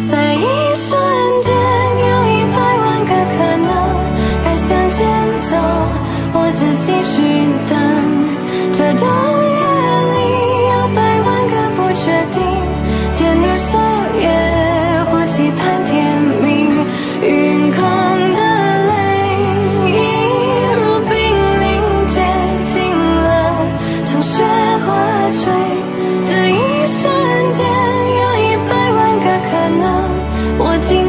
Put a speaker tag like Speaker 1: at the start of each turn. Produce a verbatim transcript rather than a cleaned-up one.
Speaker 1: 在一瞬间有一百万个可能，该向前走或者继续等，这冬夜里有百万个不确定，渐入色夜或期盼天明，云空的泪一如冰凌接近了，像雪花坠，这一瞬间有一百万个可能，我今